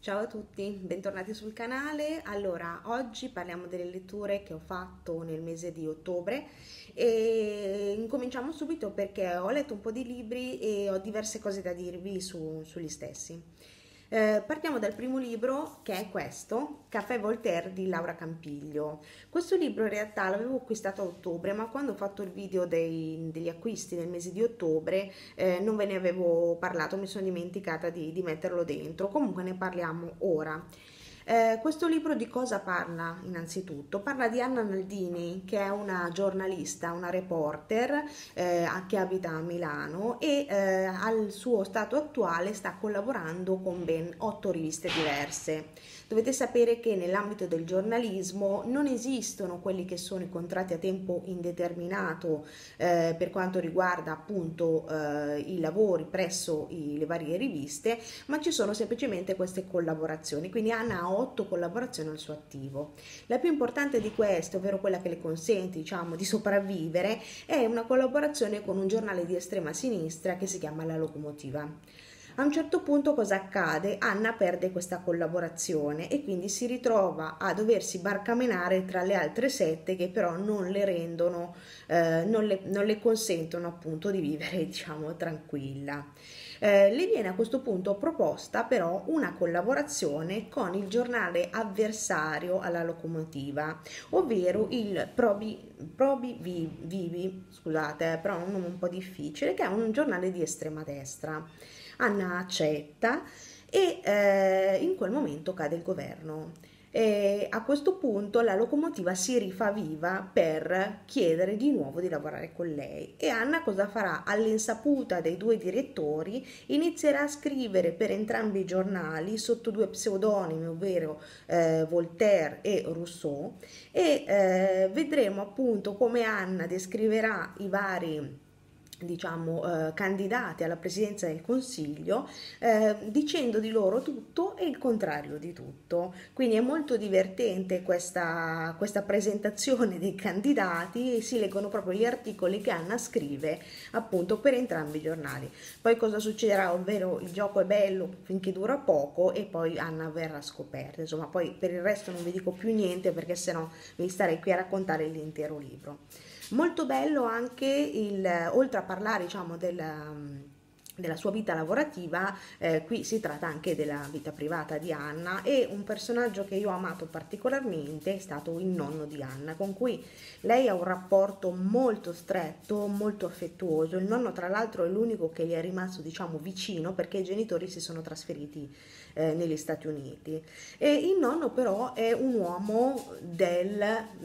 Ciao a tutti, bentornati sul canale. Allora, oggi parliamo delle letture che ho fatto nel mese di ottobre e incominciamo subito perché ho letto un po' di libri e ho diverse cose da dirvi sugli stessi. Partiamo dal primo libro che è questo, Caffè Voltaire di Laura Campiglio. Questo libro in realtà l'avevo acquistato a ottobre, ma quando ho fatto il video degli acquisti nel mese di ottobre non ve ne avevo parlato, mi sono dimenticata di metterlo dentro. Comunque ne parliamo ora. Questo libro di cosa parla innanzitutto? Parla di Anna Naldini, che è una giornalista, una reporter che abita a Milano e al suo stato attuale sta collaborando con ben 8 riviste diverse. Dovete sapere che nell'ambito del giornalismo non esistono quelli che sono i contratti a tempo indeterminato per quanto riguarda appunto i lavori presso le varie riviste, ma ci sono semplicemente queste collaborazioni. Quindi Anna ha 8 collaborazioni al suo attivo. La più importante di queste, ovvero quella che le consente, diciamo, di sopravvivere, è una collaborazione con un giornale di estrema sinistra che si chiama La Locomotiva. A un certo punto cosa accade? Anna perde questa collaborazione e quindi si ritrova a doversi barcamenare tra le altre 7 che però non le rendono, non le consentono appunto di vivere, diciamo, tranquilla. Le viene a questo punto proposta però una collaborazione con il giornale avversario alla Locomotiva, ovvero il Vivi, scusate, però è un nome un po' difficile, che è un giornale di estrema destra. Anna accetta e in quel momento cade il governo. E a questo punto la Locomotiva si rifà viva per chiedere di nuovo di lavorare con lei e Anna cosa farà? All'insaputa dei due direttori inizierà a scrivere per entrambi i giornali sotto 2 pseudonimi, ovvero Voltaire e Rousseau, e vedremo appunto come Anna descriverà i vari, diciamo, candidati alla presidenza del Consiglio, dicendo di loro tutto e il contrario di tutto. Quindi è molto divertente questa presentazione dei candidati e si leggono proprio gli articoli che Anna scrive appunto per entrambi i giornali. Poi cosa succederà? Ovvero il gioco è bello finché dura poco e poi Anna verrà scoperta. Insomma, poi per il resto non vi dico più niente perché sennò vi starei qui a raccontare l'intero libro. Molto bello anche oltre a parlare, diciamo, della sua vita lavorativa, qui si tratta anche della vita privata di Anna e un personaggio che io ho amato particolarmente è stato il nonno di Anna, con cui lei ha un rapporto molto stretto, molto affettuoso. Il nonno tra l'altro è l'unico che gli è rimasto, diciamo, vicino perché i genitori si sono trasferiti negli Stati Uniti e il nonno però è un uomo del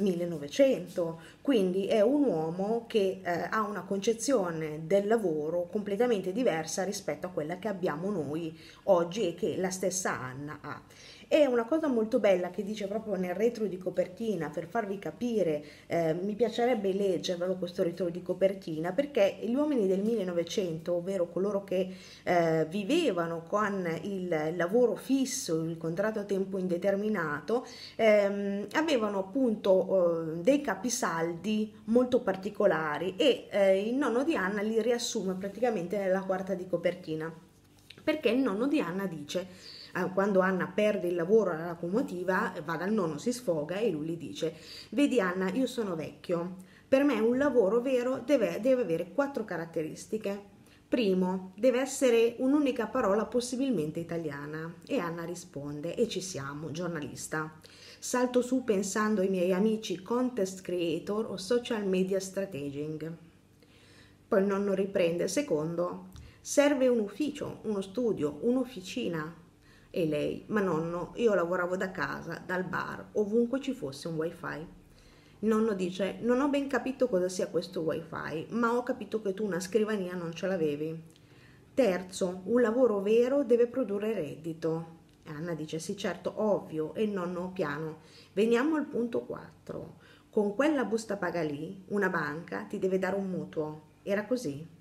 1900, quindi è un uomo che ha una concezione del lavoro completamente diversa rispetto a quella che abbiamo noi oggi e che la stessa Anna ha. È una cosa molto bella che dice proprio nel retro di copertina, per farvi capire, mi piacerebbe leggervelo questo retro di copertina, perché gli uomini del 1900, ovvero coloro che vivevano con il lavoro fisso, il contratto a tempo indeterminato, avevano appunto dei capisaldi molto particolari e il nonno di Anna li riassume praticamente nella quarta di copertina, perché il nonno di Anna dice, quando Anna perde il lavoro alla Locomotiva, va dal nonno, si sfoga e lui gli dice: vedi Anna, io sono vecchio, per me un lavoro vero deve avere 4 caratteristiche. Primo, deve essere un'unica parola possibilmente italiana. E Anna risponde: e ci siamo, giornalista. Salto su pensando ai miei amici contest creator o social media strateging. Poi il nonno riprende: secondo, serve un ufficio, uno studio, un'officina. E lei: ma nonno, io lavoravo da casa, dal bar, ovunque ci fosse un wifi. Il nonno dice: non ho ben capito cosa sia questo wifi, ma ho capito che tu una scrivania non ce l'avevi. Terzo, un lavoro vero deve produrre reddito. Anna dice: sì, certo, ovvio. E il nonno piano: veniamo al punto 4. Con quella busta paga lì, una banca ti deve dare un mutuo. Era così?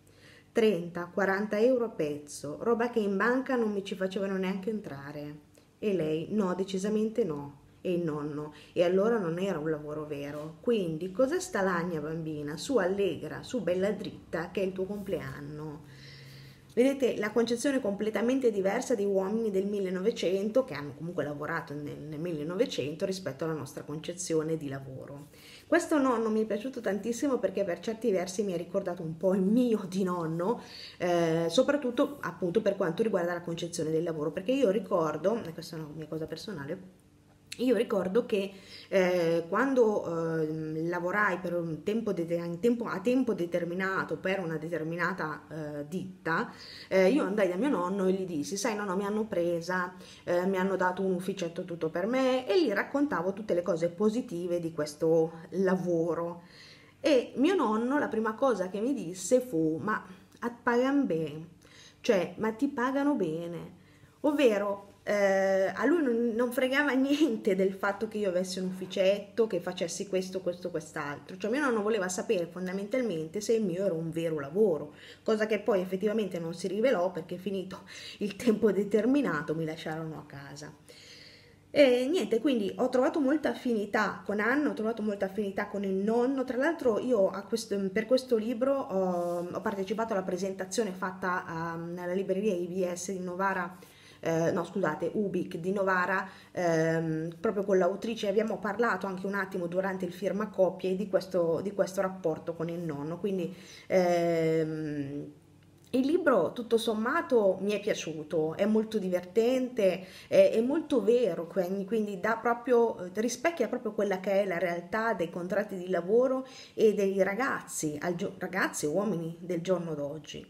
30-40 euro a pezzo, roba che in banca non mi ci facevano neanche entrare. E lei: no, decisamente no. E il nonno: e allora non era un lavoro vero. Quindi cosa stalagna bambina? Su allegra, su bella dritta che è il tuo compleanno. Vedete la concezione completamente diversa dei uomini del 1900 che hanno comunque lavorato nel 1900 rispetto alla nostra concezione di lavoro. Questo nonno mi è piaciuto tantissimo perché per certi versi mi ha ricordato un po' il mio di nonno, soprattutto appunto per quanto riguarda la concezione del lavoro, perché io ricordo, e questa è una mia cosa personale, io ricordo che quando lavorai per un tempo, a tempo determinato per una determinata ditta, io andai da mio nonno e gli dissi, sai nonno, mi hanno presa, mi hanno dato un ufficetto tutto per me e gli raccontavo tutte le cose positive di questo lavoro. E mio nonno la prima cosa che mi disse fu, ma pagano bene, cioè, ma ti pagano bene, ovvero a lui non fregava niente del fatto che io avessi un ufficetto, che facessi questo, questo, quest'altro. Cioè mio nonno voleva sapere fondamentalmente se il mio era un vero lavoro, cosa che poi effettivamente non si rivelò perché finito il tempo determinato mi lasciarono a casa. E niente, quindi ho trovato molta affinità con Anna, ho trovato molta affinità con il nonno. Tra l'altro io per questo libro ho partecipato alla presentazione fatta nella libreria IBS di Novara, no scusate, Ubic di Novara, proprio con l'autrice. Abbiamo parlato anche un attimo durante il firmacopie di questo rapporto con il nonno, quindi il libro tutto sommato mi è piaciuto, è molto divertente, è molto vero, quindi dà proprio, rispecchia proprio quella che è la realtà dei contratti di lavoro e dei ragazzi, ragazzi e uomini del giorno d'oggi.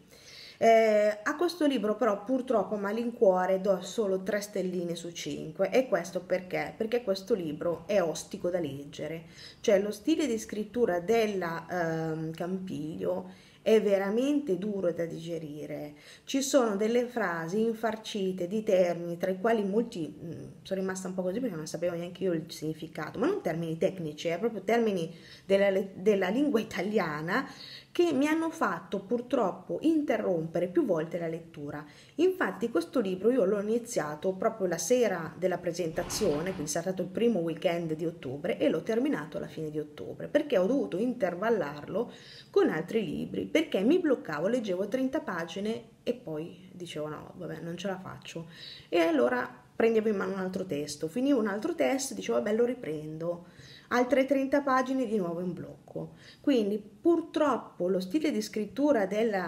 A questo libro però purtroppo a malincuore do solo 3 stelline su 5 e questo perché? Perché questo libro è ostico da leggere, cioè lo stile di scrittura della Campiglio è veramente duro da digerire. Ci sono delle frasi infarcite di termini, tra i quali molti sono rimasta un po' così perché non sapevo neanche io il significato, ma non termini tecnici, proprio termini della lingua italiana che mi hanno fatto purtroppo interrompere più volte la lettura. Infatti questo libro io l'ho iniziato proprio la sera della presentazione, quindi è stato il primo weekend di ottobre e l'ho terminato alla fine di ottobre, perché ho dovuto intervallarlo con altri libri, perché mi bloccavo, leggevo 30 pagine e poi dicevo no, vabbè, non ce la faccio. E allora prendevo in mano un altro testo, finivo un altro testo, dicevo vabbè, lo riprendo. Altre 30 pagine di nuovo in blocco. Quindi purtroppo lo stile di scrittura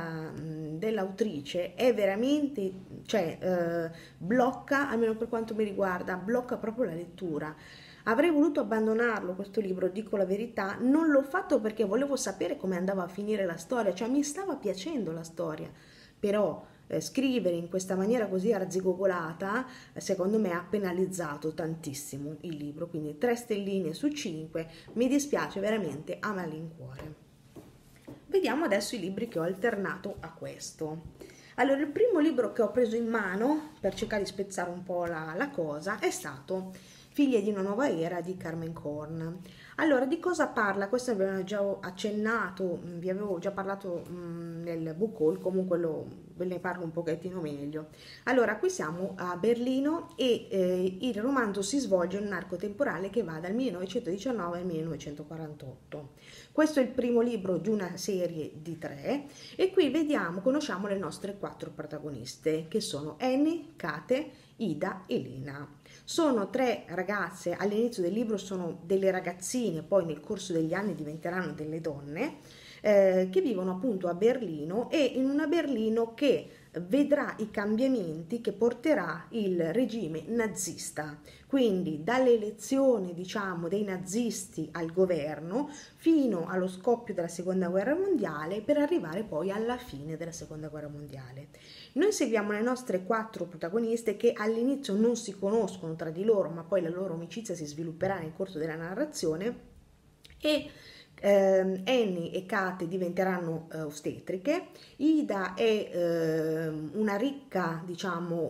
dell'autrice è veramente, cioè blocca, almeno per quanto mi riguarda, blocca proprio la lettura. Avrei voluto abbandonarlo questo libro, dico la verità, non l'ho fatto perché volevo sapere come andava a finire la storia, cioè mi stava piacendo la storia, però scrivere in questa maniera così arzigogolata secondo me ha penalizzato tantissimo il libro, quindi 3 stelline su 5, mi dispiace veramente a malincuore. Vediamo adesso i libri che ho alternato a questo. Allora, il primo libro che ho preso in mano per cercare di spezzare un po' la cosa è stato Figlie di una nuova era di Carmen Korn. Allora, di cosa parla? Questo abbiamo già accennato, vi avevo già parlato nel book haul, comunque ve ne parlo un pochettino meglio. Allora, qui siamo a Berlino e il romanzo si svolge in un arco temporale che va dal 1919 al 1948. Questo è il primo libro di una serie di 3 e qui conosciamo le nostre 4 protagoniste che sono Annie, Kate, Ida e Lena. Sono 3 ragazze, all'inizio del libro sono delle ragazzine, poi nel corso degli anni diventeranno delle donne, che vivono appunto a Berlino e in una Berlino che vedrà i cambiamenti che porterà il regime nazista, quindi dalle elezioni diciamo dei nazisti al governo fino allo scoppio della seconda guerra mondiale per arrivare poi alla fine della seconda guerra mondiale. Noi seguiamo le nostre 4 protagoniste che all'inizio non si conoscono tra di loro, ma poi la loro amicizia si svilupperà nel corso della narrazione e Annie e Kate diventeranno ostetriche, Ida è una ricca, diciamo,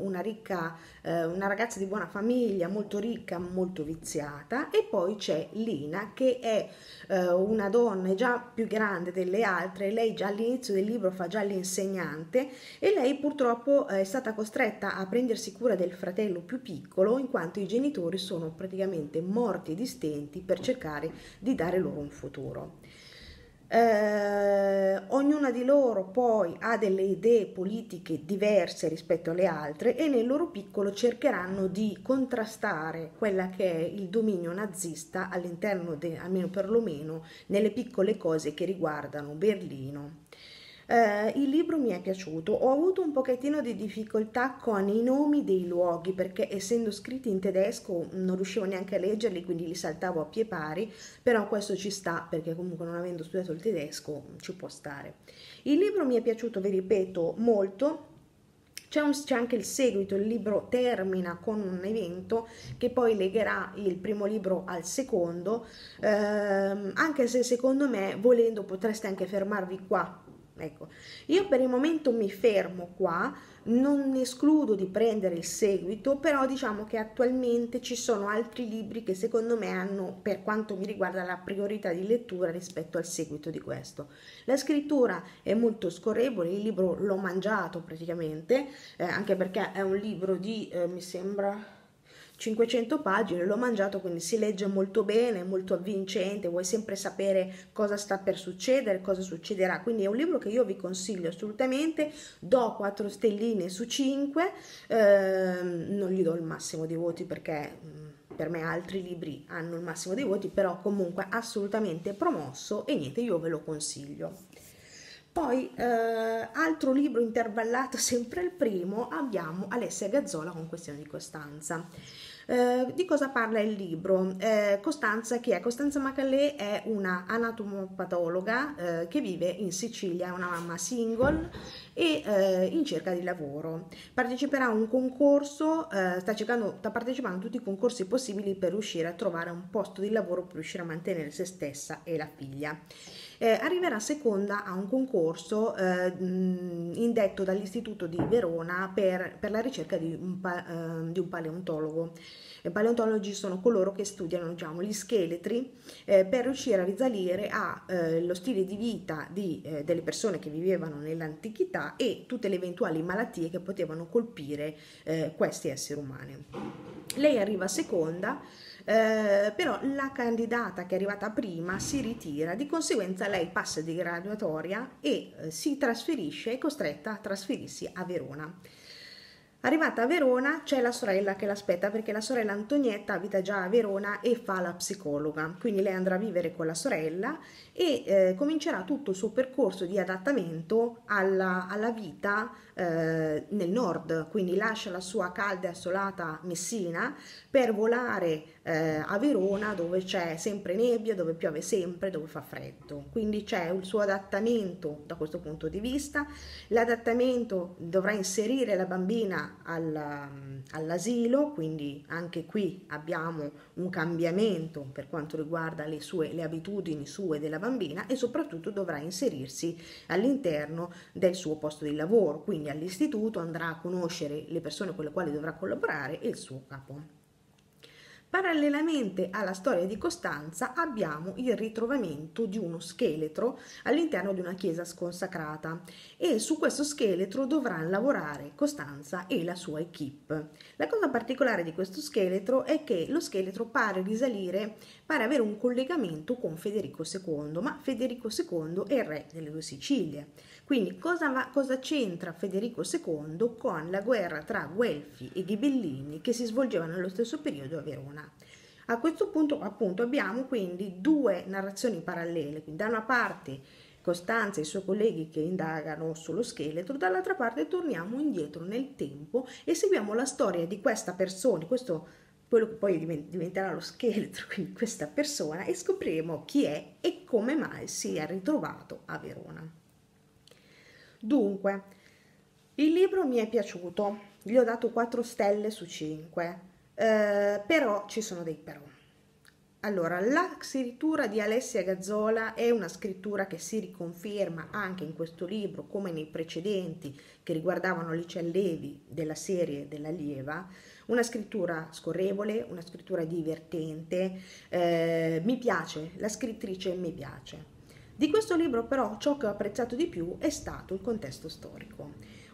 una ragazza di buona famiglia, molto ricca, molto viziata, e poi c'è Lina che è una donna già più grande delle altre, lei già all'inizio del libro fa già l'insegnante e lei purtroppo è stata costretta a prendersi cura del fratello più piccolo in quanto i genitori sono praticamente morti di stenti per cercare di dare loro un futuro. Ognuna di loro poi ha delle idee politiche diverse rispetto alle altre e nel loro piccolo cercheranno di contrastare quella che è il dominio nazista all'interno, almeno perlomeno, nelle piccole cose che riguardano Berlino. Il libro mi è piaciuto, ho avuto un pochettino di difficoltà con i nomi dei luoghi perché essendo scritti in tedesco non riuscivo neanche a leggerli, quindi li saltavo a pie pari, però questo ci sta perché comunque non avendo studiato il tedesco ci può stare. Il libro mi è piaciuto, vi ripeto, molto. C'è anche il seguito, il libro termina con un evento che poi legherà il primo libro al secondo, anche se secondo me, volendo, potreste anche fermarvi qua. Ecco, io per il momento mi fermo qua, non escludo di prendere il seguito, però diciamo che attualmente ci sono altri libri che secondo me hanno, per quanto mi riguarda, la priorità di lettura rispetto al seguito di questo. La scrittura è molto scorrevole, il libro l'ho mangiato praticamente, anche perché è un libro di, mi sembra, 500 pagine, l'ho mangiato, quindi si legge molto bene, molto avvincente, vuoi sempre sapere cosa sta per succedere, cosa succederà, quindi è un libro che io vi consiglio assolutamente, do 4 stelline su 5, non gli do il massimo dei voti perché per me altri libri hanno il massimo dei voti, però comunque assolutamente promosso e niente, io ve lo consiglio. Poi, altro libro intervallato, sempre il primo, abbiamo Alessia Gazzola con Questione di Costanza. Di cosa parla il libro? Costanza, chi è? Costanza Macalè è una anatomopatologa che vive in Sicilia, è una mamma single e in cerca di lavoro. Parteciperà a un concorso, sta partecipando a tutti i concorsi possibili per riuscire a trovare un posto di lavoro per riuscire a mantenere se stessa e la figlia. Arriverà seconda a un concorso indetto dall'Istituto di Verona per la ricerca di un paleontologo. I paleontologi sono coloro che studiano, diciamo, gli scheletri per riuscire a risalire allo stile di vita delle persone che vivevano nell'antichità e tutte le eventuali malattie che potevano colpire questi esseri umani. Lei arriva seconda. Però la candidata che è arrivata prima si ritira, di conseguenza lei passa di graduatoria e si trasferisce, è costretta a trasferirsi a Verona. Arrivata a Verona c'è la sorella che l'aspetta perché la sorella Antonietta abita già a Verona e fa la psicologa, quindi lei andrà a vivere con la sorella e comincerà tutto il suo percorso di adattamento alla vita nel nord, quindi lascia la sua calda e assolata Messina per volare a Verona dove c'è sempre nebbia, dove piove sempre, dove fa freddo, quindi c'è il suo adattamento da questo punto di vista. L'adattamento dovrà inserire la bambina all'asilo, quindi anche qui abbiamo un cambiamento per quanto riguarda le abitudini sue della bambina e soprattutto dovrà inserirsi all'interno del suo posto di lavoro, quindi all'istituto andrà a conoscere le persone con le quali dovrà collaborare e il suo capo. Parallelamente alla storia di Costanza abbiamo il ritrovamento di uno scheletro all'interno di una chiesa sconsacrata e su questo scheletro dovranno lavorare Costanza e la sua equipe. La cosa particolare di questo scheletro è che lo scheletro pare avere un collegamento con Federico II, ma Federico II è il re delle due Sicilie. Quindi cosa c'entra Federico II con la guerra tra Guelfi e Ghibellini che si svolgeva nello stesso periodo a Verona? A questo punto appunto abbiamo quindi due narrazioni parallele, quindi da una parte Costanza e i suoi colleghi che indagano sullo scheletro, dall'altra parte torniamo indietro nel tempo e seguiamo la storia di questa persona, quello che poi diventerà lo scheletro, quindi questa persona, e scopriremo chi è e come mai si è ritrovato a Verona. Dunque, il libro mi è piaciuto, gli ho dato 4 stelle su 5, però ci sono dei però. Allora, la scrittura di Alessia Gazzola è una scrittura che si riconferma anche in questo libro, come nei precedenti che riguardavano Alice Allevi della serie dell'Allieva, una scrittura scorrevole, una scrittura divertente, mi piace, la scrittrice mi piace. Di questo libro però ciò che ho apprezzato di più è stato il contesto storico.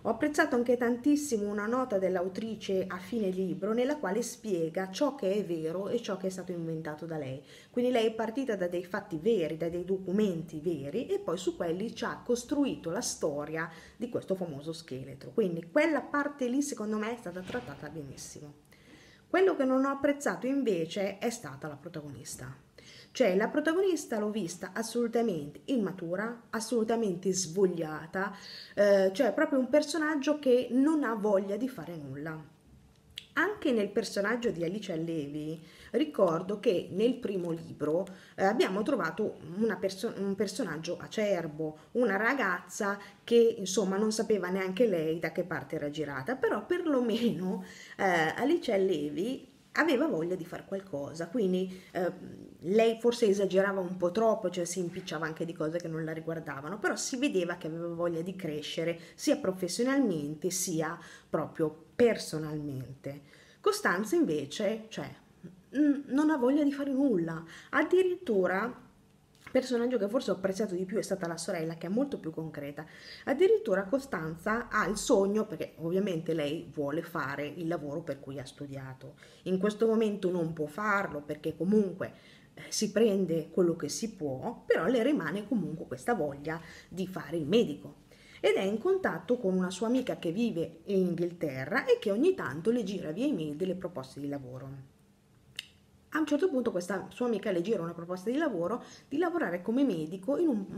Ho apprezzato anche tantissimo una nota dell'autrice a fine libro nella quale spiega ciò che è vero e ciò che è stato inventato da lei. Quindi lei è partita da dei fatti veri, da dei documenti veri e poi su quelli ci ha costruito la storia di questo famoso scheletro. Quindi quella parte lì secondo me è stata trattata benissimo. Quello che non ho apprezzato invece è stata la protagonista. Cioè la protagonista l'ho vista assolutamente immatura, assolutamente svogliata, cioè proprio un personaggio che non ha voglia di fare nulla. Anche nel personaggio di Alice Allevi ricordo che nel primo libro abbiamo trovato un personaggio acerbo, una ragazza che insomma non sapeva neanche lei da che parte era girata, però perlomeno Alice Allevi aveva voglia di fare qualcosa, quindi lei forse esagerava un po' troppo, cioè si impicciava anche di cose che non la riguardavano, però si vedeva che aveva voglia di crescere sia professionalmente sia proprio personalmente. Costanza invece, cioè, non ha voglia di fare nulla, addirittura personaggio che forse ho apprezzato di più è stata la sorella, che è molto più concreta. Addirittura Costanza ha il sogno, perché ovviamente lei vuole fare il lavoro per cui ha studiato. In questo momento non può farlo perché comunque si prende quello che si può, però le rimane comunque questa voglia di fare il medico. Ed è in contatto con una sua amica che vive in Inghilterra e che ogni tanto le gira via email delle proposte di lavoro. A un certo punto questa sua amica le gira una proposta di lavoro di lavorare come medico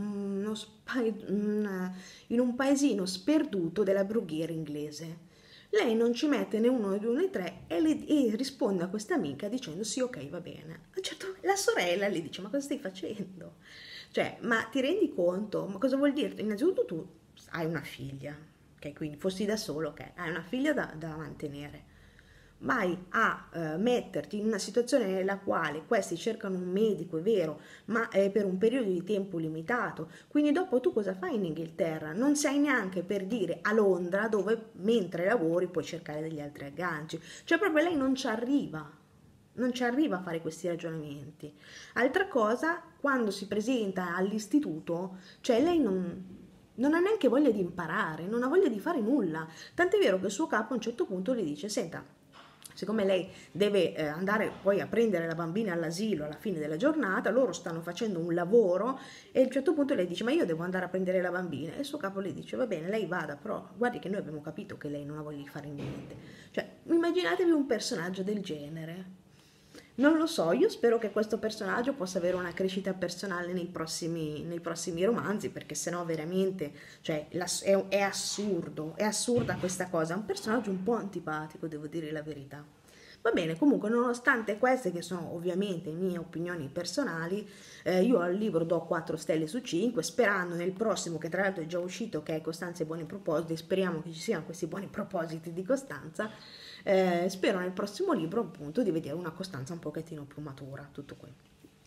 in un paesino sperduto della brughiera inglese. Lei non ci mette né uno né due né tre e risponde a questa amica dicendo sì, ok, va bene. La sorella le dice ma cosa stai facendo? Cioè, ma ti rendi conto? Ma cosa vuol dire? Innanzitutto tu hai una figlia, ok? Quindi fossi da solo, ok? Hai una figlia da mantenere. Vai a metterti in una situazione nella quale questi cercano un medico, è vero, ma è per un periodo di tempo limitato. Quindi dopo tu cosa fai in Inghilterra? Non sei neanche per dire a Londra dove mentre lavori puoi cercare degli altri agganci. Cioè proprio lei non ci arriva. Non ci arriva a fare questi ragionamenti. Altra cosa, quando si presenta all'istituto, cioè lei non ha neanche voglia di imparare, non ha voglia di fare nulla. Tant'è vero che il suo capo a un certo punto le dice, senta, siccome lei deve andare poi a prendere la bambina all'asilo alla fine della giornata, loro stanno facendo un lavoro e a un certo punto lei dice ma io devo andare a prendere la bambina e il suo capo le dice va bene, lei vada, però guardi che noi abbiamo capito che lei non ha voglia di fare niente. Cioè immaginatevi un personaggio del genere. Non lo so, io spero che questo personaggio possa avere una crescita personale nei prossimi romanzi, perché sennò veramente, cioè, è assurdo, è assurda questa cosa, è un personaggio un po' antipatico, devo dire la verità. Va bene, comunque, nonostante queste, che sono ovviamente mie opinioni personali, io al libro do 4 stelle su 5, sperando nel prossimo, che tra l'altro è già uscito, che è Costanza e buoni propositi, speriamo che ci siano questi buoni propositi di Costanza. Spero nel prossimo libro appunto di vedere una Costanza un pochettino più matura, tutto qui.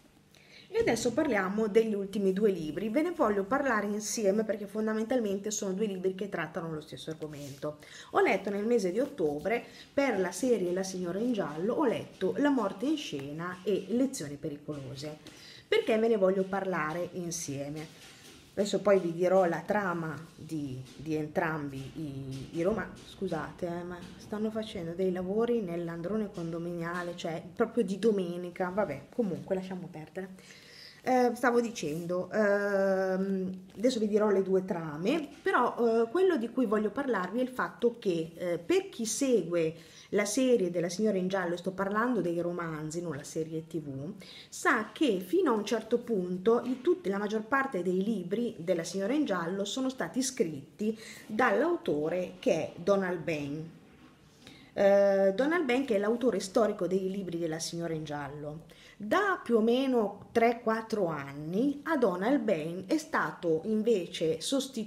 E adesso parliamo degli ultimi 2 libri, ve ne voglio parlare insieme perché fondamentalmente sono 2 libri che trattano lo stesso argomento. Ho letto nel mese di ottobre per la serie La signora in giallo, ho letto La morte in scena e Lezioni pericolose. Perché ve ne voglio parlare insieme? Adesso poi vi dirò la trama di entrambi i romanzi. Scusate, ma stanno facendo dei lavori nell'androne condominiale, cioè proprio di domenica. Vabbè, comunque lasciamo perdere. Stavo dicendo, adesso vi dirò le 2 trame, però quello di cui voglio parlarvi è il fatto che per chi segue la serie della signora in giallo, sto parlando dei romanzi, non la serie TV, sa che fino a un certo punto la maggior parte dei libri della signora in giallo sono stati scritti dall'autore che è Donald Bain. Donald Bain, che è l'autore storico dei libri della signora in giallo. Da più o meno 3-4 anni a Donald Bain è stato invece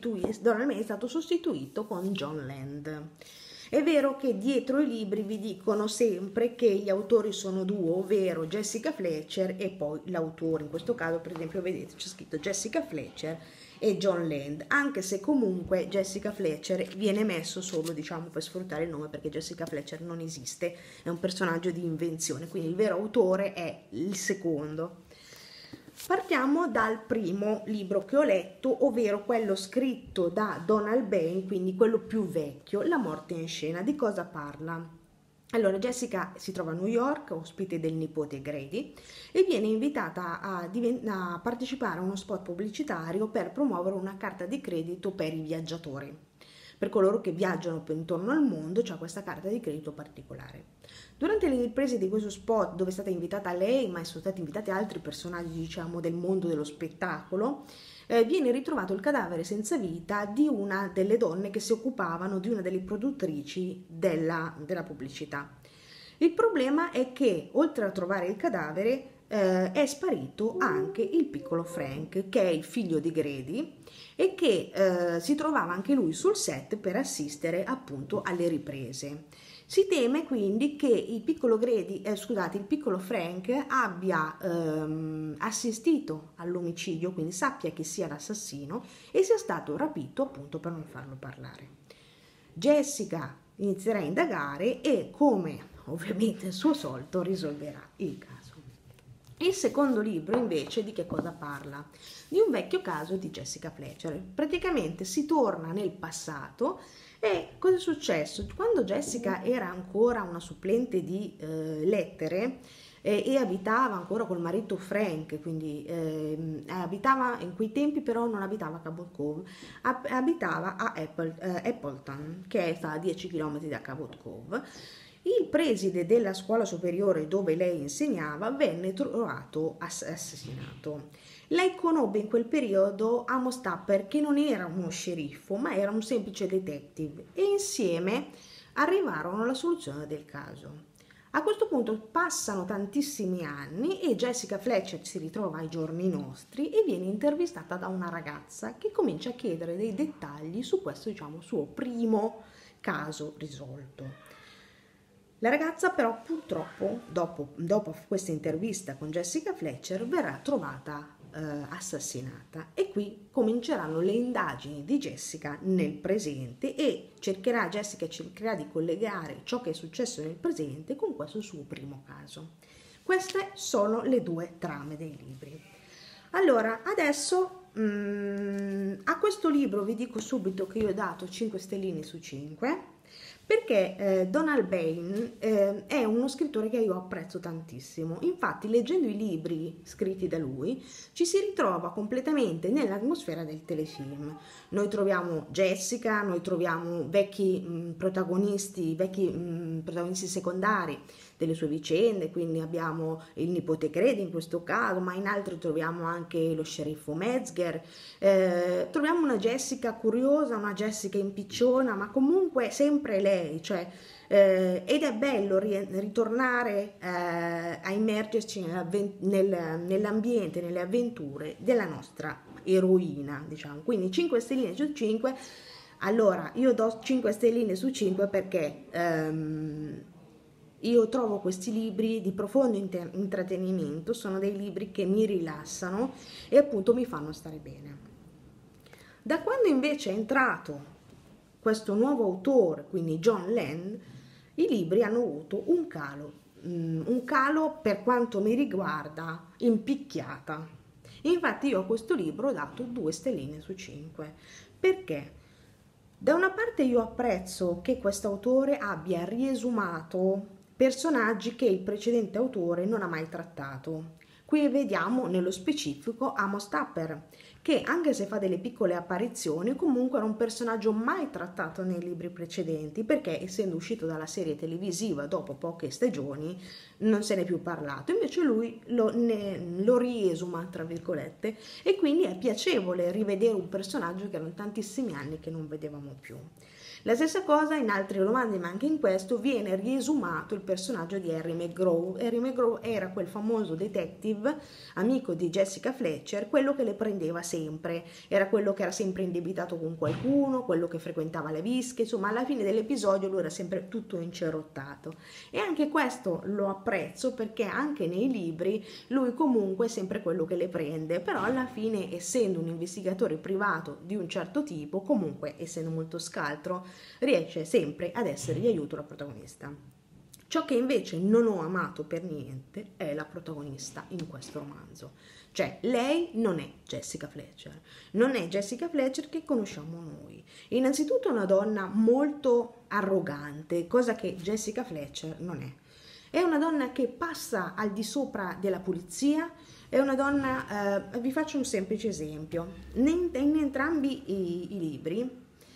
sostituito con John Land. È vero che dietro i libri vi dicono sempre che gli autori sono 2, ovvero Jessica Fletcher e poi l'autore. In questo caso, per esempio, vedete c'è scritto Jessica Fletcher e John Land, anche se comunque Jessica Fletcher viene messo solo, diciamo, per sfruttare il nome, perché Jessica Fletcher non esiste, è un personaggio di invenzione, quindi il vero autore è il secondo. Partiamo dal primo libro che ho letto, ovvero quello scritto da Donald Bain, quindi quello più vecchio, La morte in scena. Di cosa parla? Allora, Jessica si trova a New York, ospite del nipote Grady, e viene invitata a partecipare a uno spot pubblicitario per promuovere una carta di credito per i viaggiatori. Per coloro che viaggiano intorno al mondo c'è questa carta di credito particolare. Durante le riprese di questo spot, dove è stata invitata lei, ma sono stati invitati altri personaggi, diciamo, del mondo dello spettacolo, viene ritrovato il cadavere senza vita di una delle donne che si occupavano, di una delle produttrici della pubblicità. Il problema è che, oltre a trovare il cadavere, è sparito anche il piccolo Frank, che è il figlio di Grady e che si trovava anche lui sul set per assistere appunto alle riprese. Si teme quindi che il piccolo il piccolo Frank abbia assistito all'omicidio, quindi sappia chi sia l'assassino e sia stato rapito appunto per non farlo parlare. Jessica inizierà a indagare e, come ovviamente il suo solito, risolverà il caso. Il secondo libro invece di che cosa parla? Di un vecchio caso di Jessica Fletcher. Praticamente si torna nel passato. E cosa è successo? Quando Jessica era ancora una supplente di lettere e abitava ancora col marito Frank, quindi abitava in quei tempi, però non abitava a Cabot Cove, abitava a Appleton, che sta a 10 km da Cabot Cove. Il preside della scuola superiore dove lei insegnava venne trovato assassinato. Lei conobbe in quel periodo Amos Tupper, che non era uno sceriffo, ma era un semplice detective, e insieme arrivarono alla soluzione del caso. A questo punto passano tantissimi anni e Jessica Fletcher si ritrova ai giorni nostri e viene intervistata da una ragazza che comincia a chiedere dei dettagli su questo, diciamo, suo primo caso risolto. La ragazza però purtroppo, dopo questa intervista con Jessica Fletcher, verrà trovata assassinata e qui cominceranno le indagini di Jessica nel presente e Jessica cercherà di collegare ciò che è successo nel presente con questo suo primo caso. Queste sono le due trame dei libri. Allora, adesso a questo libro vi dico subito che io ho dato 5 stelline su 5 perché Donald Bain è uno scrittore che io apprezzo tantissimo. Infatti, leggendo i libri scritti da lui, ci si ritrova completamente nell'atmosfera del telefilm. Noi troviamo Jessica, noi troviamo vecchi protagonisti secondari delle sue vicende, quindi abbiamo il nipote Grady in questo caso, ma in altri troviamo anche lo sceriffo Metzger, troviamo una Jessica curiosa, una Jessica impicciona, ma comunque sempre lei, cioè, ed è bello ritornare a immergerci nell'ambiente, nelle avventure della nostra eroina, diciamo. Quindi 5 stelline su 5. Allora, io do 5 stelline su 5 perché io trovo questi libri di profondo intrattenimento, sono dei libri che mi rilassano e appunto mi fanno stare bene. Da quando invece è entrato questo nuovo autore, quindi John Lennon, i libri hanno avuto un calo per quanto mi riguarda in picchiata. Infatti io a questo libro ho dato 2 stelline su 5. Perché? Da una parte io apprezzo che questo autore abbia riesumato personaggi che il precedente autore non ha mai trattato. Qui vediamo nello specifico Amos Tupper, che anche se fa delle piccole apparizioni, comunque era un personaggio mai trattato nei libri precedenti, perché essendo uscito dalla serie televisiva dopo poche stagioni non se n'è più parlato. Invece lui lo riesuma, tra virgolette, e quindi è piacevole rivedere un personaggio che erano tantissimi anni che non vedevamo più. La stessa cosa in altri romanzi, ma anche in questo viene riesumato il personaggio di Harry McGraw. Harry McGraw era quel famoso detective, amico di Jessica Fletcher, quello che le prendeva sempre, era quello che era sempre indebitato con qualcuno, quello che frequentava le vische, insomma alla fine dell'episodio lui era sempre tutto incerottato. E anche questo lo apprezzo perché anche nei libri lui comunque è sempre quello che le prende, però alla fine, essendo un investigatore privato di un certo tipo, comunque essendo molto scaltro, riesce sempre ad essere di aiuto la protagonista. Ciò che invece non ho amato per niente è la protagonista in questo romanzo. Cioè, lei non è Jessica Fletcher, non è Jessica Fletcher che conosciamo noi. Innanzitutto è una donna molto arrogante, cosa che Jessica Fletcher non è. È una donna che passa al di sopra della pulizia, è una donna, vi faccio un semplice esempio, in entrambi i libri,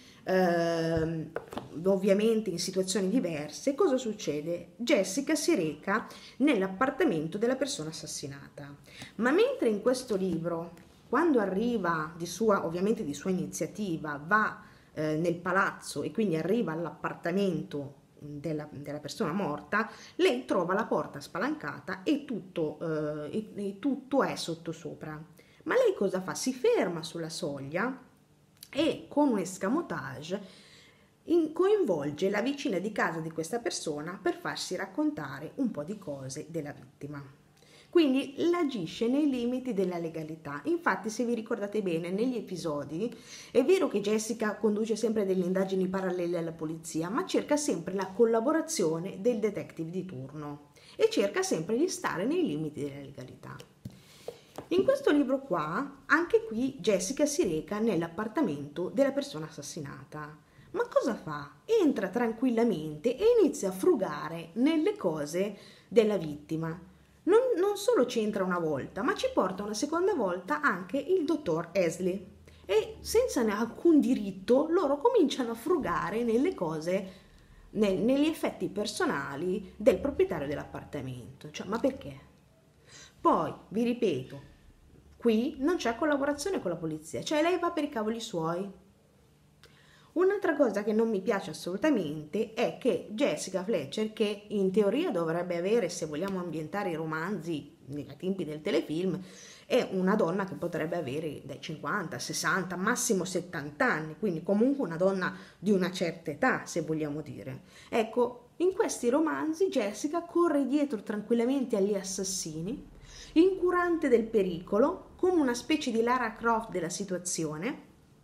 ovviamente in situazioni diverse, cosa succede? Jessica si reca nell'appartamento della persona assassinata, ma mentre in questo libro, quando arriva ovviamente di sua iniziativa, va nel palazzo e quindi arriva all'appartamento della persona morta, lei trova la porta spalancata e tutto è sottosopra. Ma lei cosa fa? Si ferma sulla soglia e con un escamotage coinvolge la vicina di casa di questa persona per farsi raccontare un po' di cose della vittima. Quindi agisce nei limiti della legalità. Infatti, se vi ricordate bene, negli episodi è vero che Jessica conduce sempre delle indagini parallele alla polizia, ma cerca sempre la collaborazione del detective di turno e cerca sempre di stare nei limiti della legalità. In questo libro qua, anche qui Jessica si reca nell'appartamento della persona assassinata. Ma cosa fa? Entra tranquillamente e inizia a frugare nelle cose della vittima. Non solo ci entra una volta, ma ci porta una seconda volta anche il dottor Ashley. E senza alcun diritto loro cominciano a frugare nelle cose, negli effetti personali del proprietario dell'appartamento. Cioè, ma perché? Poi, vi ripeto, qui non c'è collaborazione con la polizia, cioè lei va per i cavoli suoi. Un'altra cosa che non mi piace assolutamente è che Jessica Fletcher, che in teoria dovrebbe avere, se vogliamo ambientare i romanzi nei tempi del telefilm, è una donna che potrebbe avere dai 50, 60, massimo 70 anni, quindi comunque una donna di una certa età, se vogliamo dire. Ecco, in questi romanzi Jessica corre dietro tranquillamente agli assassini, incurante del pericolo, come una specie di Lara Croft della situazione,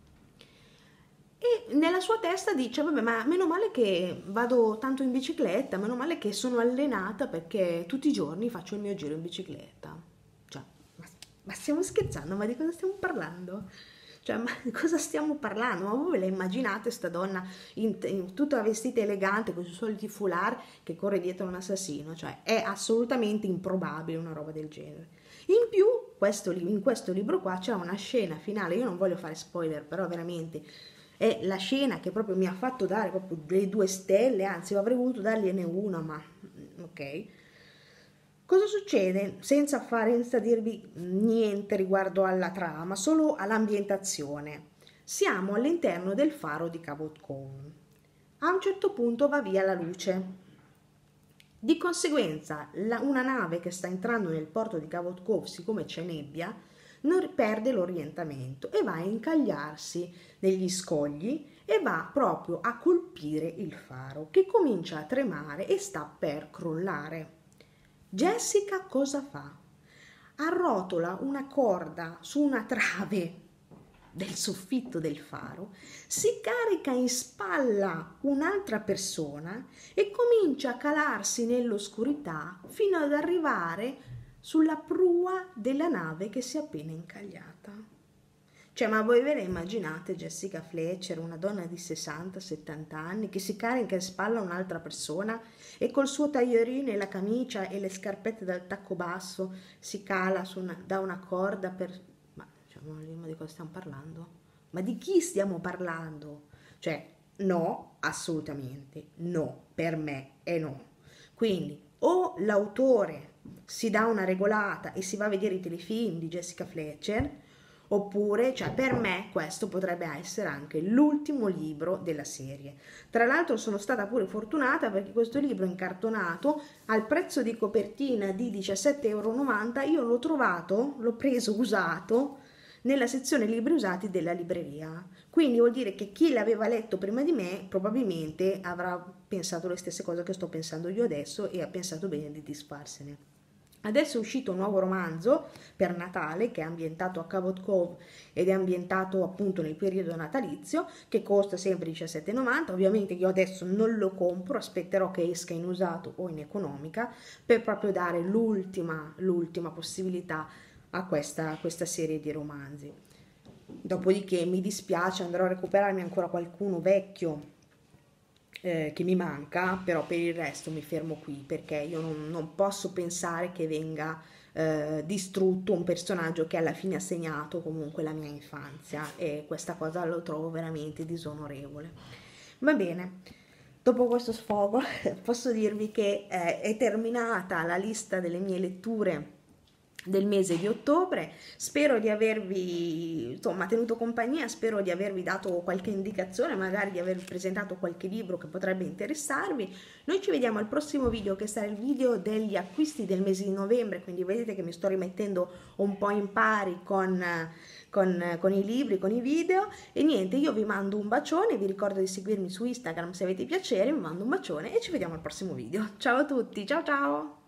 e nella sua testa dice, vabbè, ma meno male che vado tanto in bicicletta, meno male che sono allenata perché tutti i giorni faccio il mio giro in bicicletta. Cioè, ma stiamo scherzando? Ma di cosa stiamo parlando? Cioè, ma di cosa stiamo parlando? Ma voi ve la immaginate sta donna tutta vestita elegante con i suoi soliti foulard che corre dietro un assassino? Cioè, è assolutamente improbabile una roba del genere. In più, in questo libro qua c'è una scena finale, io non voglio fare spoiler, però veramente è la scena che proprio mi ha fatto dare proprio le 2 stelle, anzi avrei voluto dargliene una, ma ok. Cosa succede? Senza dirvi niente riguardo alla trama, solo all'ambientazione. Siamo all'interno del faro di Cabot Cove. A un certo punto va via la luce. Di conseguenza, una nave che sta entrando nel porto di Cabot Cove, siccome c'è nebbia, non perde l'orientamento e va a incagliarsi negli scogli e va proprio a colpire il faro, che comincia a tremare e sta per crollare. Jessica cosa fa? Arrotola una corda su una trave del soffitto del faro, si carica in spalla un'altra persona e comincia a calarsi nell'oscurità fino ad arrivare sulla prua della nave che si è appena incagliata. Cioè, ma voi ve la immaginate Jessica Fletcher, una donna di 60-70 anni, che si carica in spalla un'altra persona e col suo taglierino e la camicia e le scarpette dal tacco basso si cala da una corda per... Ma di cosa stiamo parlando? Ma di chi stiamo parlando? Cioè, no, assolutamente no, per me è no. Quindi, o l'autore si dà una regolata e si va a vedere i telefilm di Jessica Fletcher, oppure, cioè, per me questo potrebbe essere anche l'ultimo libro della serie. Tra l'altro sono stata pure fortunata perché questo libro incartonato al prezzo di copertina di 17,90 € io l'ho preso usato nella sezione libri usati della libreria. Quindi vuol dire che chi l'aveva letto prima di me probabilmente avrà pensato le stesse cose che sto pensando io adesso e ha pensato bene di disfarsene. Adesso è uscito un nuovo romanzo per Natale che è ambientato a Cabot Cove ed è ambientato appunto nel periodo natalizio, che costa sempre 17,90. Ovviamente io adesso non lo compro, aspetterò che esca in usato o in economica per proprio dare l'ultima possibilità a questa serie di romanzi. Dopodiché mi dispiace, andrò a recuperarmi ancora qualcuno vecchio che mi manca, però per il resto mi fermo qui perché io non posso pensare che venga distrutto un personaggio che alla fine ha segnato comunque la mia infanzia, e questa cosa lo trovo veramente disonorevole. Va bene, dopo questo sfogo posso dirvi che è terminata la lista delle mie letture del mese di ottobre. Spero di avervi insomma tenuto compagnia, spero di avervi dato qualche indicazione, magari di avervi presentato qualche libro che potrebbe interessarvi. Noi ci vediamo al prossimo video, che sarà il video degli acquisti del mese di novembre, quindi vedete che mi sto rimettendo un po' in pari con i libri, con i video. E niente, io vi mando un bacione, vi ricordo di seguirmi su Instagram se avete piacere, vi mando un bacione e ci vediamo al prossimo video. Ciao a tutti, ciao ciao!